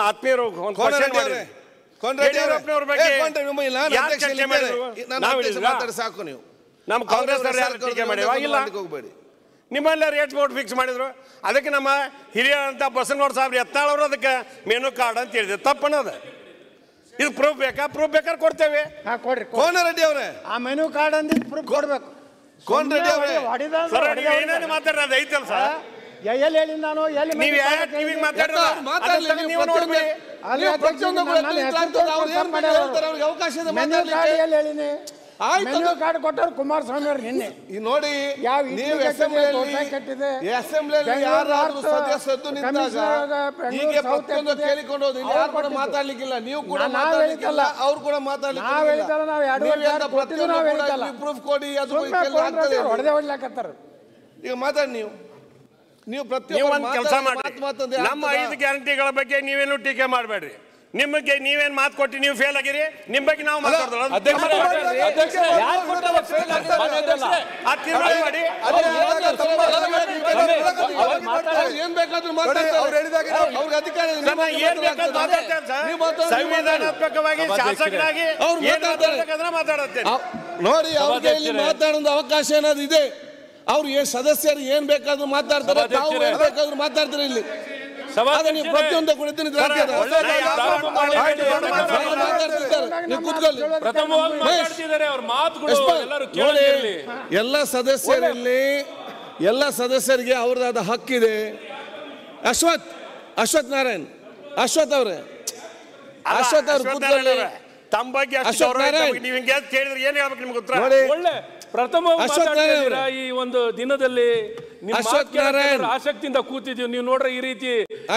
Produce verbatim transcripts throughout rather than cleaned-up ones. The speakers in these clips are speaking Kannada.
ಆತ್ಮೀಯರು ಒಂದು ಕ್ವಶನ್ ಮಾಡಿದ್ರು ಯಡಿಯೂರಪ್ಪನವ್ರ ಬಗ್ಗೆ ಸಾಕು ನೀವು ನಮ್ಮ ಕಾಂಗ್ರೆಸ್ ಟೀಕೆ ಮಾಡಿವ ಇಲ್ಲ ಹೋಗ್ಬೇಡಿ ನಿಮ್ಮಲ್ಲ ರೇಟ್ ಬೋರ್ಡ್ ಫಿಕ್ಸ್ ಮಾಡಿದ್ರು ಅದಕ್ಕೆ ನಮ್ಮ ಹಿರಿಯರಂತ ಬಸನಗೌಡ ಸಾಹೇಬ್ರು ಎತ್ತಾಳವರು ಅದಕ್ಕೆ ಮೆನು ಕಾರ್ಡ್ ಅಂತ ಹೇಳಿದ್ರು ತಪ್ಪನ್ನೋದು ಇದು ಪ್ರೂಫ್ ಬೇಕಾ ಪ್ರೂಫ್ ಬೇಕಾದ್ರೆ ಕೊಡ್ತೇವೆ ಕೋನ ರೆಡ್ಡಿ ಅವರೇ ಆ ಮೆನು ಕಾರ್ಡ್ ಅಂದ್ ಪ್ರೂಫ್ ಕೊಡ್ಬೇಕು ಕೋನ್ ರೆಡ್ಡಿ ಅವರೇ ಸರ್ ನೀವು ಏನೇನು ಮಾತಾಡೋದು ಐತಲ್ಲ ಸರ್ ಎಲ್ಲಿ ಹೇಳಿ ನಾನು ಎಲ್ಲಿ ನೀವು ಯಾವ ಟಿವಿಗೆ ಮಾತಾಡೋದು ನೀವು ನೋಡ್ಬೇಡಿ ಹೇಳಿನಿ ಮೆನು ಕಾರ್ಡ್ ಕೊಟ್ಟರು ಕುಮಾರಸ್ವಾಮಿ ಅವ್ರು ನಿನ್ನೆ ನೋಡಿ ನೀವು ಅಸೆಂಬ್ಲಿಯಲ್ಲಿ ಯಾರಾದ್ರೂ ಸದಸ್ಯರು ನಿಂತಾಗ ಹೀಗೆ ಪ್ರತಿಯೊಂದು ಕೇಳಿಕೊಂಡು ಹೋದ್ರೆ ಯಾರು ಕೂಡ ಮಾತಾಡ್ಲಿಕ್ಕಿಲ್ಲ ನೀವು ಕೂಡ ಮಾತಾಡ್ಲಿಕ್ಕಿಲ್ಲ ಅವ್ರು ಕೂಡ ಮಾತಾಡ್ಲಿಕ್ಕಿಲ್ಲ ಪ್ರೂಫ್ ಕೊಡಿ ಅದು ಹೊಡೆದೇ ಹೊಡ್ಲಾಕತ್ತಾರ ಈಗ ಮಾತಾಡಿ ನೀವು ನೀವು ಪ್ರತಿಯೊಂದು ಕೆಲಸ ಮಾಡಿ ನಮ್ಮ ಐದು ಗ್ಯಾರಂಟಿಗಳ ಬಗ್ಗೆ ನೀವೇನು ಟೀಕೆ ಮಾಡಬೇಡ್ರಿ ನಿಮಗೆ ನೀವೇನ್ ಮಾತು ಕೊಟ್ಟು ನೀವು ಫೇಲ್ ಆಗಿರಿ ನಿಮ್ ಬಗ್ಗೆ ನಾವು ಸಂವಿಧಾನಾತ್ಮಕವಾಗಿ ಶಾಸಕರಾಗಿ ಮಾತಾಡುತ್ತೇನೆ ನೋಡಿ ಅವ್ರಿಗೆ ಇಲ್ಲಿ ಮಾತಾಡೋದು ಅವಕಾಶ ಏನಾದ್ರು ಇದೆ ಅವ್ರು ಏನ್ ಸದಸ್ಯರು ಏನ್ ಬೇಕಾದ್ರೂ ಮಾತಾಡ್ತಾರೆ ತಾವು ಏನ್ ಬೇಕಾದ್ರೂ ಮಾತಾಡ್ತಾರೆ ಇಲ್ಲಿ ನೀವು ಪ್ರತಿಯೊಂದು ಎಲ್ಲ ಸದಸ್ಯರಲ್ಲಿ ಎಲ್ಲ ಸದಸ್ಯರಿಗೆ ಅವ್ರದಾದ ಹಕ್ಕಿದೆ ಅಶ್ವಥ್ ಅಶ್ವಥ್ ನಾರಾಯಣ್ ಅಶ್ವಥ್ ಅವರೇ ಅಶ್ವಥ್ ಅವ್ರು ಕೂತ್ಕೊಳ್ಳಿ ತಮ್ಮ ಬಗ್ಗೆ ನೀವು ಕೇಳಿದ್ರೆ ಏನ್ ಹೇಳ್ಬೇಕು ನಿಮ್ಗೆ ಉತ್ತರ ಒಳ್ಳೆ ಪ್ರಥಮ ಈ ಒಂದು ದಿನದಲ್ಲಿ ಆಸಕ್ತಿಯಿಂದ ಕೂತಿದ್ದೀವಿ ನೀವು ನೋಡ್ರೆ ಈ ರೀತಿ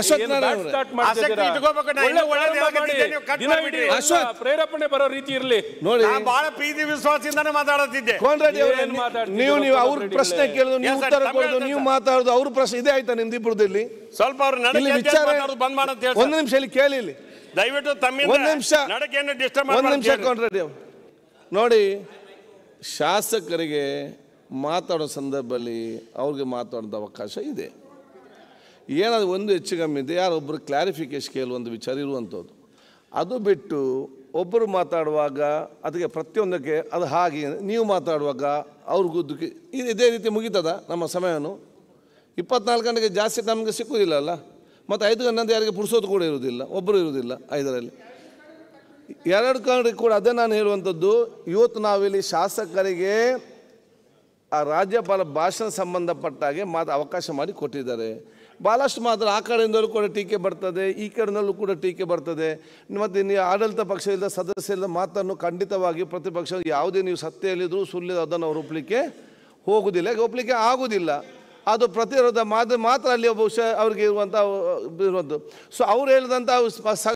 ಪ್ರೇರೇಪಣೆ ಬರೋ ರೀತಿ ಇರ್ಲಿ ನೋಡಿ ಬಹಳ ಪ್ರೀತಿ ವಿಶ್ವಾಸದಿಂದಾನೆ ಮಾತಾಡುತ್ತಿದ್ದೆ ನೀವು ನೀವು ಅವ್ರ ಪ್ರಶ್ನೆ ಕೇಳಿದ್ರು ನೀವು ಉತ್ತರ ಕೊಡೋದು ನೀವು ಮಾತಾಡೋದು ಅವ್ರ ಪ್ರಶ್ನೆ ಇದೇ ಆಯ್ತಾ ನಿಮ್ದು ಇಬ್ಬರದಲ್ಲಿ ಸ್ವಲ್ಪ ಅವ್ರ ನಡೆ ಬಂದ್ ಮಾಡಂತ ಹೇಳಿ ಒಂದು ನಿಮಿಷ ಇಲ್ಲಿ ಕೇಳಿ ಇಲ್ಲಿ ದಯವಿಟ್ಟು ತಮ್ಮ ಒಂದು ನಿಮಿಷ ನಡಕೆಯನ್ನು ಡಿಸ್ಟರ್ಬ್ ಒಂದು ನಿಮಿಷ ಕೊಂಡ್ರೆಡ್ಡಿ ನೋಡಿ ಶಾಸಕರಿಗೆ ಮಾತಾಡೋ ಸಂದರ್ಭದಲ್ಲಿ ಅವ್ರಿಗೆ ಮಾತಾಡೋದು ಅವಕಾಶ ಇದೆ ಏನಾದರೂ ಒಂದು ಹೆಚ್ಚು ಕಮ್ಮಿ ಇದೆ ಯಾರೊಬ್ಬರು ಕ್ಲಾರಿಫಿಕೇಶನ್ ಕೇಳುವಂಥ ವಿಚಾರ ಇರುವಂಥದ್ದು ಅದು ಬಿಟ್ಟು ಒಬ್ಬರು ಮಾತಾಡುವಾಗ ಅದಕ್ಕೆ ಪ್ರತಿಯೊಂದಕ್ಕೆ ಅದು ಹಾಗೆ ನೀವು ಮಾತಾಡುವಾಗ ಅವ್ರಿಗೂ ಇದೇ ರೀತಿ ಮುಗೀತದ ನಮ್ಮ ಸಮಯವನ್ನು ಇಪ್ಪತ್ನಾಲ್ಕು ಗಂಟೆಗೆ ಜಾಸ್ತಿ ನಮಗೆ ಸಿಕ್ಕುವುದಿಲ್ಲ ಅಲ್ಲ ಮತ್ತು ಐದು ಗಂಟೆ ಯಾರಿಗೆ ಪುರುಸೋದು ಕೂಡ ಇರುವುದಿಲ್ಲ ಒಬ್ಬರು ಇರುವುದಿಲ್ಲ ಐದರಲ್ಲಿ ಎರಡು ಕಡೆ ಕೂಡ ಅದೇ ನಾನು ಹೇಳುವಂಥದ್ದು ಇವತ್ತು ನಾವಿಲ್ಲಿ ಶಾಸಕರಿಗೆ ಆ ರಾಜ್ಯಪಾಲ ಭಾಷಣ ಸಂಬಂಧಪಟ್ಟಾಗೆ ಮಾತು ಅವಕಾಶ ಮಾಡಿ ಕೊಟ್ಟಿದ್ದಾರೆ ಭಾಳಷ್ಟು ಮಾತ್ರ ಆ ಕಡೆಯಿಂದಲೂ ಕೂಡ ಟೀಕೆ ಬರ್ತದೆ ಈ ಕಡೆಯಿಂದಲೂ ಕೂಡ ಟೀಕೆ ಬರ್ತದೆ ಮತ್ತು ನೀವು ಆಡಳಿತ ಪಕ್ಷದಿಂದ ಸದಸ್ಯರಿಂದ ಮಾತನ್ನು ಖಂಡಿತವಾಗಿ ಪ್ರತಿಪಕ್ಷ ಯಾವುದೇ ನೀವು ಸತ್ಯ ಹೇಳಿದ್ರು ಸುಳ್ಳು ಅದನ್ನು ಅವರು ಒಪ್ಪಲಿಕ್ಕೆ ಹೋಗುವುದಿಲ್ಲ ಒಪ್ಪಲಿಕ್ಕೆ ಆಗೋದಿಲ್ಲ ಅದು ಪ್ರತಿರೋಧ ಮಾತ್ರ ಮಾತ್ರ ಅಲ್ಲಿ ಬಹುಶಃ ಅವ್ರಿಗೆ ಇರುವಂಥ ಇರುವಂಥದ್ದು ಸೊ ಅವ್ರು ಹೇಳಿದಂಥ